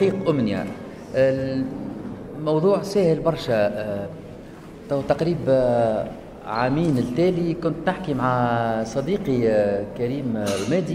تحقيق أمنية. الموضوع سهل برشا. تو تقريبا عامين التالي كنت نحكي مع صديقي كريم رمادي.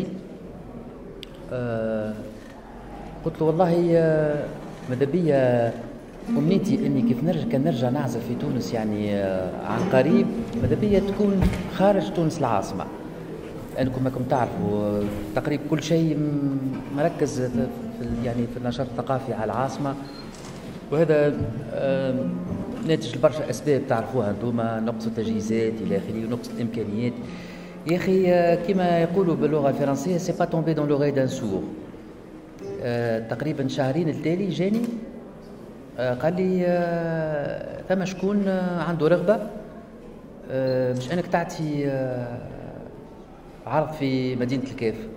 قلت له والله ماذا بيا أمنيتي إني كيف كان نرجع نعزف في تونس يعني عن قريب، ماذا بيا تكون خارج تونس العاصمة، لأنكم ما كنتم تعرفوا تقريبا كل شيء مركز يعني في النشاط الثقافي على العاصمة، وهذا ناتج لبرشا أسباب تعرفوها أنتم، نقص التجهيزات إلى آخره ونقص الإمكانيات. يا أخي كما يقولوا باللغة الفرنسية سي با تومبي دون لوغي دان سور. تقريبا شهرين التالي جاني قال لي ثم شكون عنده رغبة مش أنك تعطي عرض في مدينة الكاف.